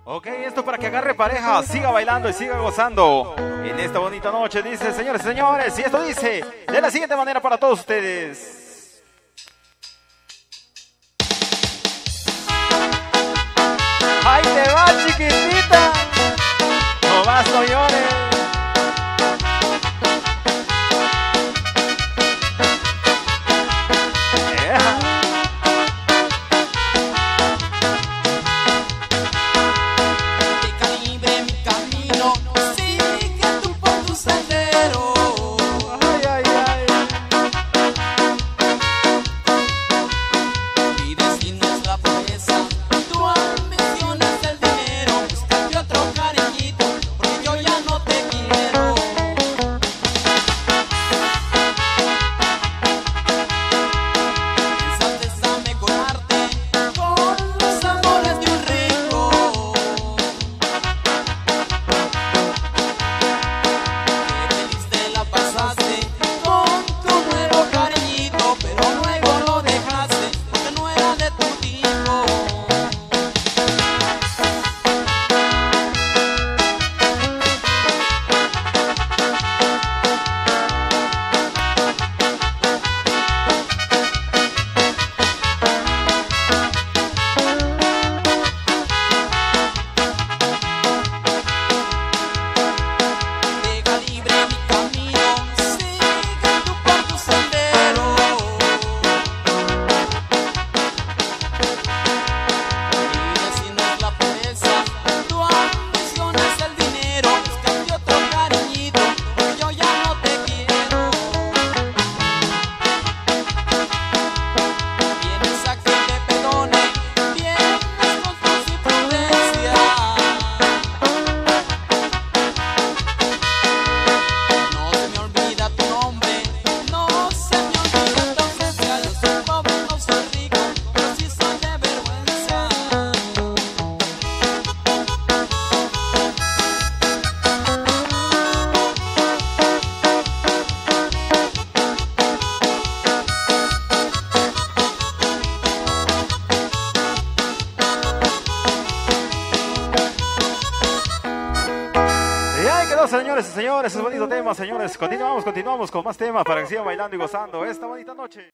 Ok, esto para que agarre pareja, siga bailando y siga gozando en esta bonita noche, dice, señores y señores, y esto dice de la siguiente manera para todos ustedes. ¡Ahí te va, chiquitita! ¡No más, no llores! Señores y señores, es bonito tema, señores. Continuamos con más temas para que sigan bailando y gozando esta bonita noche.